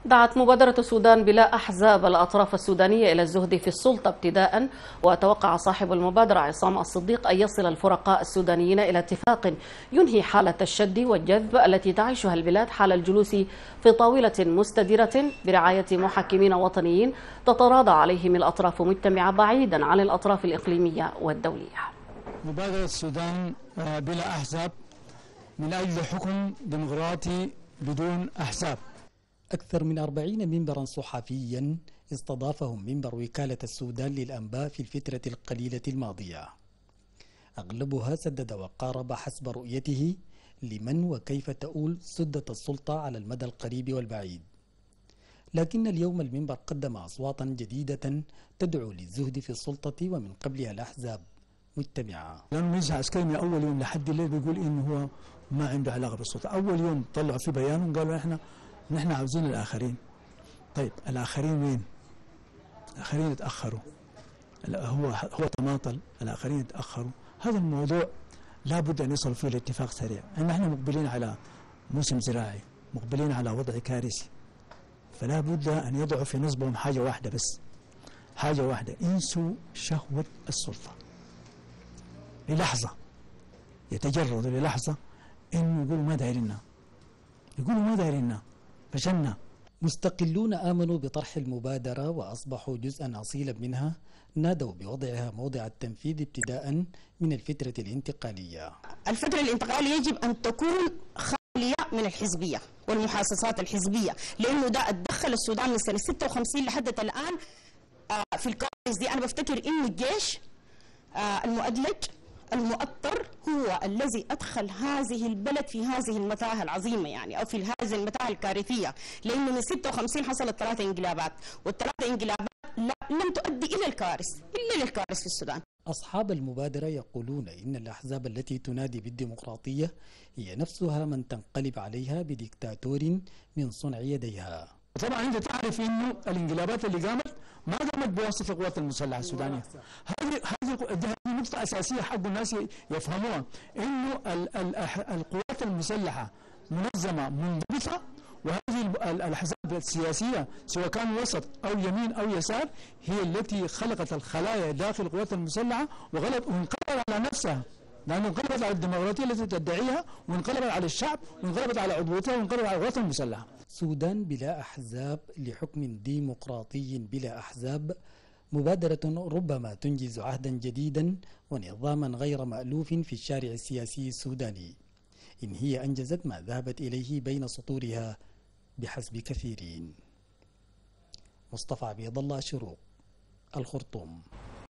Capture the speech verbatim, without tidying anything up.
دعت مبادرة السودان بلا أحزاب الأطراف السودانية إلى الزهد في السلطة ابتداء، وتوقع صاحب المبادرة عصام الصديق أن يصل الفرقاء السودانيين إلى اتفاق ينهي حالة الشد والجذب التي تعيشها البلاد حال الجلوس في طاولة مستديرة برعاية محكمين وطنيين تتراضى عليهم الأطراف مجتمعة بعيدا عن الأطراف الإقليمية والدولية. مبادرة السودان بلا أحزاب من أجل حكم ديمقراطي بدون أحزاب. أكثر من أربعين منبرا صحفيا استضافهم منبر وكالة السودان للأنباء في الفترة القليلة الماضية، أغلبها سدد وقارب حسب رؤيته لمن وكيف تؤول سدة السلطة على المدى القريب والبعيد. لكن اليوم المنبر قدم أصواتا جديدة تدعو للزهد في السلطة ومن قبلها الأحزاب مجتمعة. لأنه نزع عسكري من أول يوم لحد الليل بيقول إنه هو ما عنده علاقة بالسلطة. أول يوم طلعوا في بيان وقالوا إحنا نحن عاوزين الآخرين. طيب الآخرين وين؟ الآخرين يتأخروا، هو هو تماطل، الآخرين يتأخروا. هذا الموضوع لابد أن يصل فيه لاتفاق سريع. إن احنا مقبلين على موسم زراعي، مقبلين على وضع كارثي، فلا بد أن يضعوا في نصبهم حاجة واحدة بس، حاجة واحدة: انسوا شهوة السلطة للحظة، يتجردوا للحظة إنه يقولوا ما دايرنا، يقولوا ما دايرنا، فشلنا. مستقلون آمنوا بطرح المبادرة وأصبحوا جزءا أصيلا منها، نادوا بوضعها موضع التنفيذ ابتداء من الفترة الانتقالية. الفترة الانتقالية يجب أن تكون خالية من الحزبية والمحاصصات الحزبية، لأنه ده اتدخل السودان من سنة ستة وخمسين لحد الآن في الكوارث دي. أنا بفتكر إنه الجيش المؤدلج المؤطر هو الذي أدخل هذه البلد في هذه المتاهة العظيمة، يعني أو في هذه المتاهة الكارثية، لأنه من ستة وخمسين حصلت ثلاثة انقلابات، والثلاثة انقلابات لم تؤدي إلى الكارث إلا للكارث في السودان. أصحاب المبادرة يقولون إن الأحزاب التي تنادي بالديمقراطية هي نفسها من تنقلب عليها بديكتاتور من صنع يديها. طبعا انت تعرف انه الانقلابات اللي قامت ما قامت بواسطه القوات المسلحه السودانيه. هذه هذه نقطه اساسيه حق الناس يفهموها، انه ال ال القوات المسلحه منظمه منضبطه، وهذه الاحزاب السياسيه سواء كان وسط او يمين او يسار هي التي خلقت الخلايا داخل القوات المسلحه وغلط وانقلبت على نفسها، لانه انقلبت على الديمقراطيه التي تدعيها، وانقلبت على الشعب، وانقلبت على عضويتها، وانقلبت على القوات المسلحه. سودان بلا أحزاب لحكم ديمقراطي بلا أحزاب، مبادرة ربما تنجز عهدا جديدا ونظاما غير مألوف في الشارع السياسي السوداني، إن هي أنجزت ما ذهبت إليه بين سطورها بحسب كثيرين. مصطفى عبيد الله، شروق، الخرطوم.